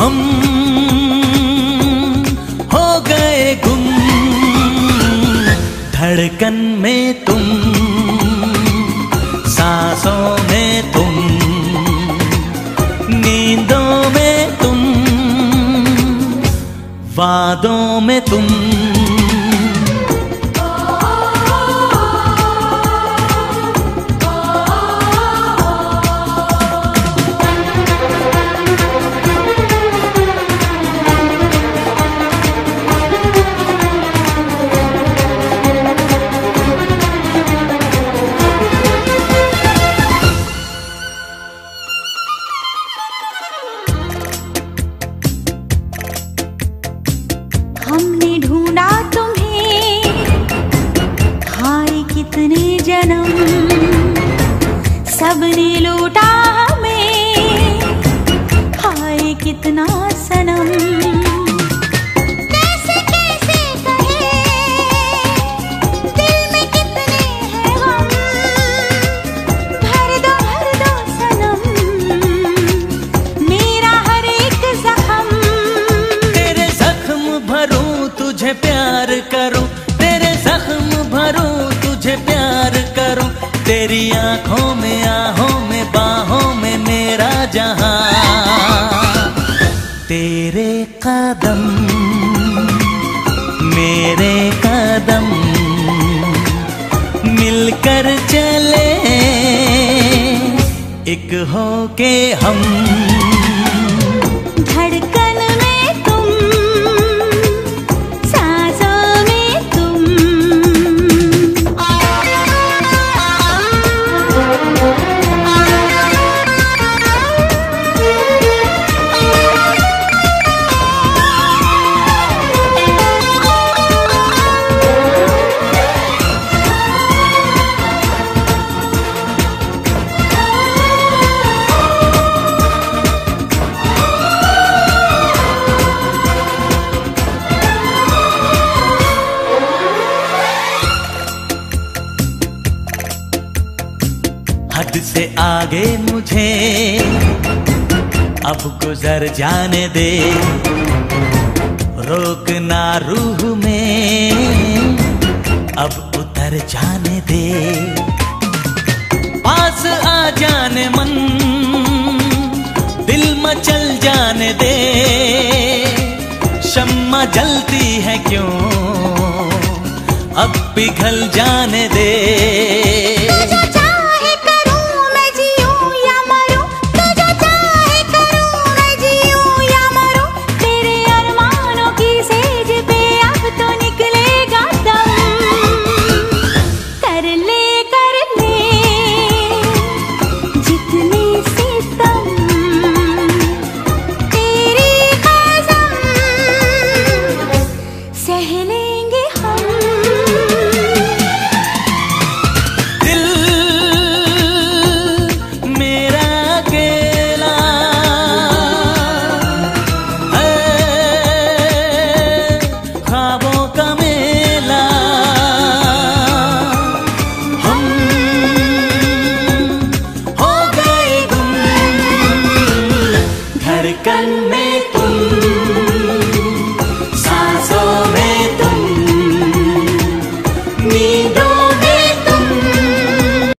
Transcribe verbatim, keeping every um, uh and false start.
हम हो गए गुम, धड़कन में तुम, सांसों में तुम, नींदों में तुम, वादों में तुम। हमने ढूंढा तुम्हें, हाय कितने जन्म, सबने लूटा हमें, हाय कितना सनम। कैसे कैसे कहे, दिल में कितने हैं गम, भर दो भर दो सनम, मेरा हर एक जख्म। तेरे जख्म भरूं तुझे प्यार करूं, तेरे जख्म भरूं तुझे प्यार करूं, तेरी आंखों में आहों में बाहों में मेरा जहां। तेरे कदम मेरे कदम मिलकर चले, एक होके हम। धड़कन में तुम, सांसों में तुम। हद से आगे मुझे अब गुजर जाने दे, रोकना रूह में अब उतर जाने दे। पास आ जाने मन, दिल मचल जाने दे, शम्मा जलती है क्यों अब पिघल जाने दे।